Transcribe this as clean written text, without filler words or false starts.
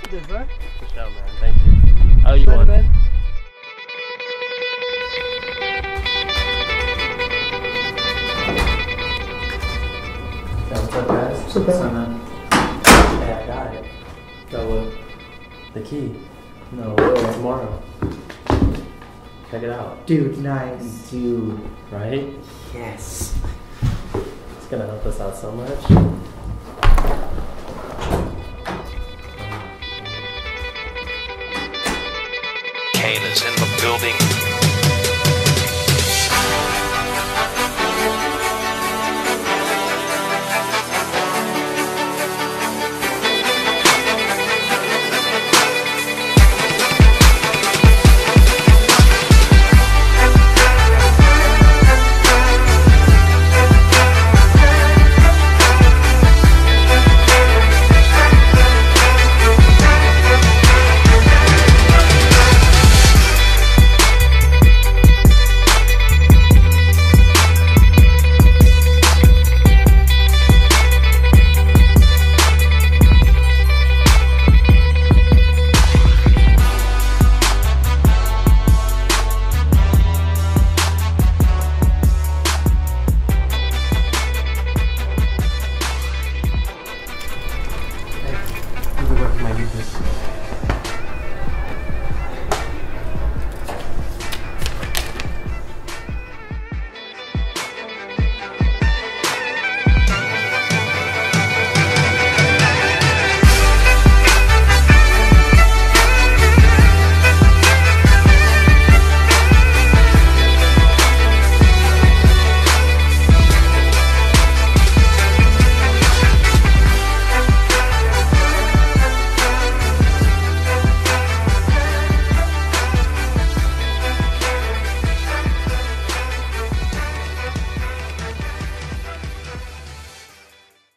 Good, bro. Good show, man. Thank you. How you Bye, want? man. What's up, guys? What's up, man? Hey, I got it. Got what? The key. No, tomorrow. Check it out. Dude, nice. Dude, right? Yes. It's gonna help us out so much. Kane is in the building.